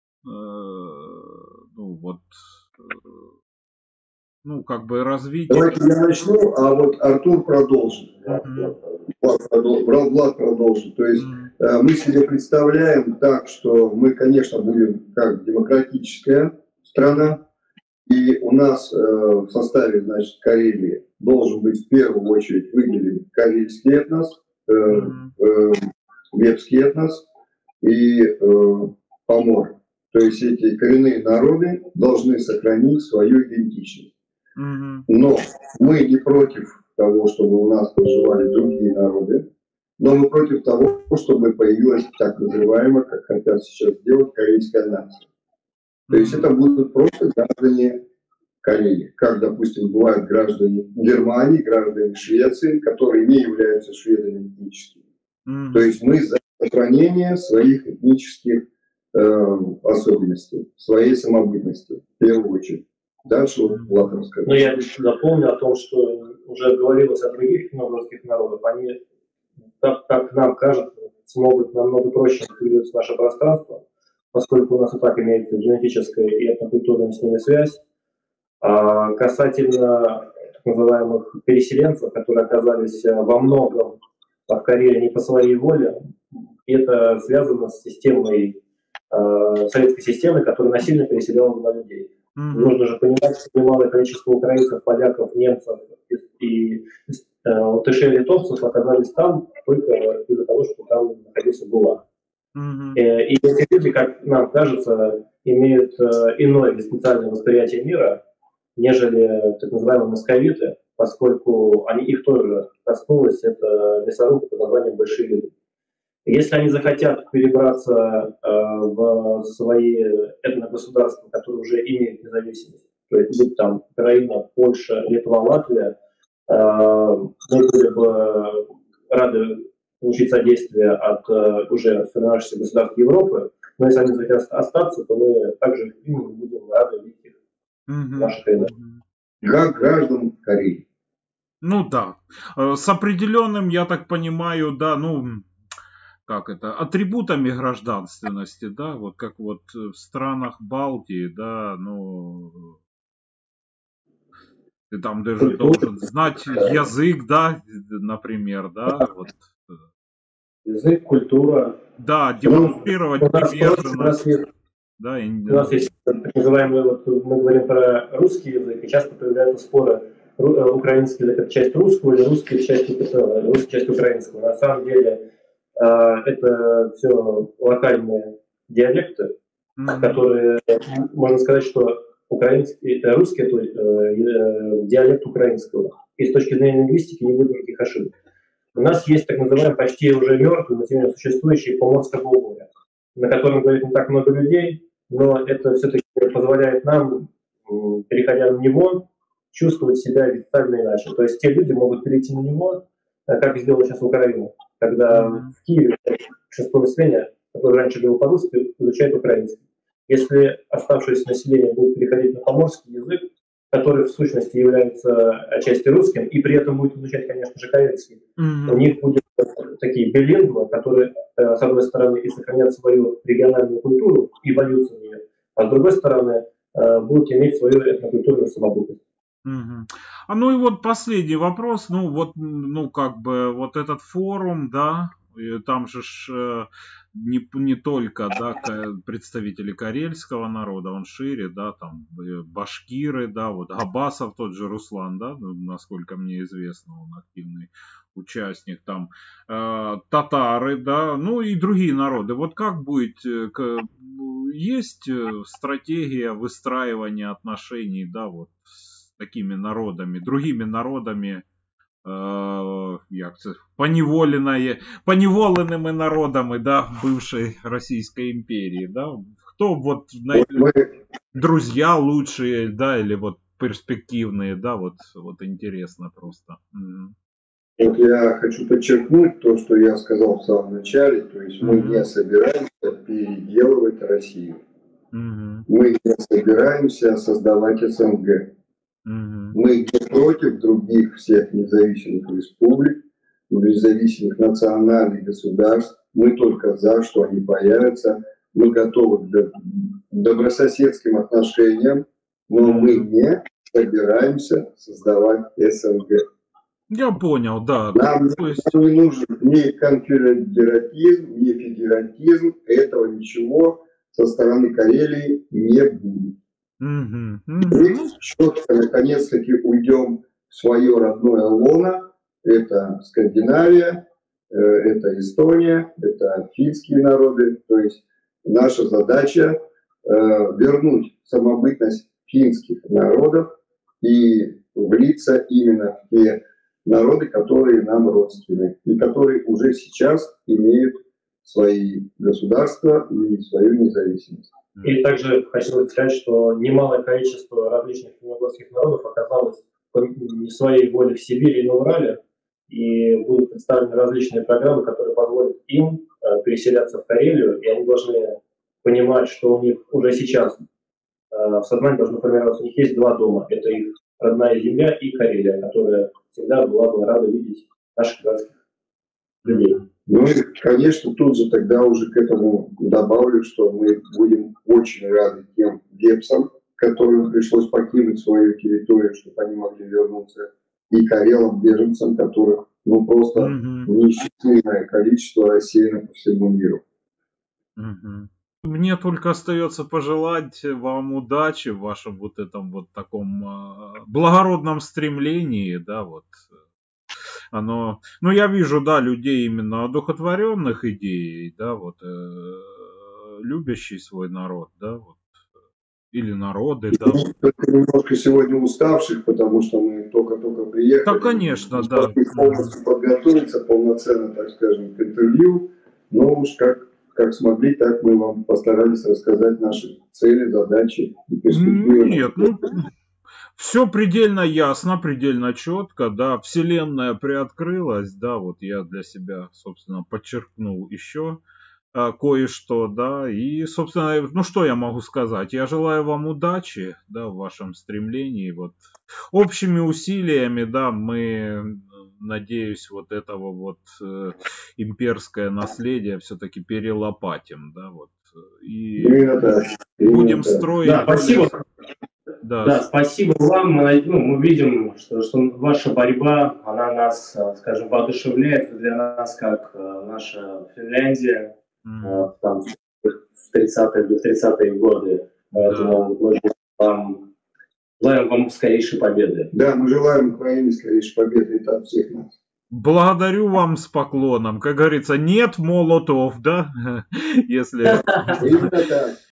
ну, вот, э, ну, как бы развитие... Давайте я начну, а вот Артур продолжит. Mm-hmm. Влад, продолжит, Влад продолжит. То есть mm-hmm. э, мы себе представляем так, что мы, конечно, будем как демократическая страна, и у нас э, в составе, значит, Карелии должен быть в первую очередь выделен карельский этнос, э, э, вепский этнос и э, помор. То есть эти коренные народы должны сохранить свою идентичность. Mm-hmm. Но мы не против того, чтобы у нас проживали другие народы, но мы против того, чтобы появилась так называемая, как хотят сейчас сделать, карельская нация. То есть это будут просто граждане Карелии, как, допустим, бывают граждане Германии, граждане Швеции, которые не являются шведами этническими. Mm-hmm. То есть мы за сохранение своих этнических э, особенностей, своей самобытности, в первую очередь. Дальше вот Влад расскажет. Ну, я лишь напомню о том, что уже говорилось о других финно-угорских народах. Они, так как нам кажется, смогут намного проще интегрироваться в наше пространство, поскольку у нас и так имеется генетическая и этнокультурная с ними связь. А касательно так называемых переселенцев, которые оказались во многом в Карелии не по своей воле, это связано с системой, э, советской системой, которая насильно переселяла много людей. Mm-hmm. Нужно же понимать, что немалое количество украинцев, поляков, немцев и, и э, латышей, литовцев оказались там только из-за того, что там находился ГУЛАГ. Mm-hmm. э, и эти люди, как нам кажется, имеют э, иное экзистенциальное восприятие мира, нежели так называемые московиты, поскольку они, их тоже коснулось, это лесорубы под названием большевики. Если они захотят перебраться э, в свои этногосударства, которые уже имеют независимость, то есть будь там Украина, Польша, Литва, Латвия, э, мы были бы рады получить содействие от э, уже сформировавшихся государств Европы, но если они захотят остаться, то мы также будем рады видеть их. Mm-hmm. Как граждан Карелии. Ну да. С определенным, я так понимаю, да, ну, как это, атрибутами гражданственности, да, вот как вот в странах Балтии, да, ну, ты там даже должен знать язык, да, например, да, вот. Язык, культура. Да, демонстрировать приверженность. Да, и... У нас есть так называемый, вот мы говорим про русский язык, и часто появляются споры, украинский язык это часть русского или русский это часть, русский часть украинского. На самом деле это все локальные диалекты, mm-hmm. которые, можно сказать, что украинский, русский это э, диалект украинского. И с точки зрения лингвистики не будет никаких ошибок. У нас есть так называемый почти уже мертвый, но тем не менее существующий Поморское полугорье, на котором говорит не так много людей, но это все-таки позволяет нам, переходя на него, чувствовать себя официально иначе. То есть те люди могут перейти на него, как сделано сейчас в Украине, когда mm-hmm. в Киеве большинство населения, которое раньше говорило по-русски, изучает украинский. Если оставшееся население будет переходить на поморский язык, который в сущности является отчасти русским, и при этом будет изучать, конечно же, карельский, mm-hmm. у них будут такие билингвы, которые, с одной стороны, и сохранят свою региональную культуру и вольются в нее, а с другой стороны, будут иметь свою этнокультурную самобытность. Угу. А ну и вот последний вопрос, ну вот, ну как бы вот этот форум, да, там же ж, не, не только, да, представители карельского народа, он шире, да, там башкиры, да, вот Габасов тот же Руслан, да, насколько мне известно, он активный участник, там э, татары, да, ну и другие народы. Вот как будет, есть стратегия выстраивания отношений, да, вот с такими народами, другими народами, э, як це, поневоленные, поневоленными народами, да, бывшей Российской империи, да, кто вот, друзья лучшие, да, или вот перспективные, да, вот, вот интересно просто. Вот я хочу подчеркнуть то, что я сказал в самом начале, то есть мы mm-hmm. не собираемся переделывать Россию. Mm-hmm. Мы не собираемся создавать СНГ. Mm-hmm. Мы не против других всех независимых республик, независимых национальных государств. Мы только за, что они появятся. Мы готовы к добрососедским отношениям, но mm-hmm. мы не собираемся создавать СНГ. Я понял, да. Нам То есть... не нужен ни конфедератизм, ни федератизм. Этого ничего со стороны Карелии не будет. Mm-hmm. Mm-hmm. Мы четко, наконец-таки, уйдем в свое родное лоно. Это Скандинавия, это Эстония, это финские народы. То есть наша задача вернуть самобытность финских народов и влиться именно в те народы, которые нам родственны и которые уже сейчас имеют свои государства и свою независимость. И также хочу сказать, что немалое количество различных финно-угорских народов оказалось по не своей воле в Сибири и на Урале, и будут представлены различные программы, которые позволят им переселяться в Карелию, и они должны понимать, что у них уже сейчас в сознании должно формироваться, у них есть два дома, это их родная земля и Карелия, которая всегда была бы рада видеть наших городских людей. Ну и, конечно, тут же тогда уже к этому добавлю, что мы будем очень рады тем вепсам, которым пришлось покинуть свою территорию, чтобы они могли вернуться, и карелам-беженцам, которых, ну, просто mm-hmm. неисчислимое количество рассеяно по всему миру. Mm-hmm. Мне только остается пожелать вам удачи в вашем вот этом вот таком э, благородном стремлении, да, вот. Оно, ну, я вижу, да, людей именно одухотворенных идей, да, вот, э, любящий свой народ, да, вот, или народы, да. Только немножко сегодня уставших, потому что мы только-только приехали. Да, конечно, да. Полностью подготовиться полноценно, так скажем, к интервью, но уж как, как смогли, так мы вам постарались рассказать наши цели, задачи и перспективы. Нет, ну... Все предельно ясно, предельно четко, да, вселенная приоткрылась, да, вот я для себя, собственно, подчеркнул еще а, кое-что, да, и, собственно, ну что я могу сказать, я желаю вам удачи, да, в вашем стремлении, вот, общими усилиями, да, мы, надеюсь, вот этого вот э, имперское наследие все-таки перелопатим, да, вот, и именно так. Именно будем так. строить... Да, спасибо. Да. Да, спасибо вам. Мы, ну, мы видим, что, что ваша борьба, она нас, скажем, воодушевляет для нас, как наша Финляндия, mm-hmm. там, в тридцатые годы. Поэтому yeah. мы вам, желаем вам скорейшей победы. Да, мы желаем Украине скорейшей победы, это от всех нас. Благодарю вам с поклоном. Как говорится, нет молотов, да? Если... Именно так.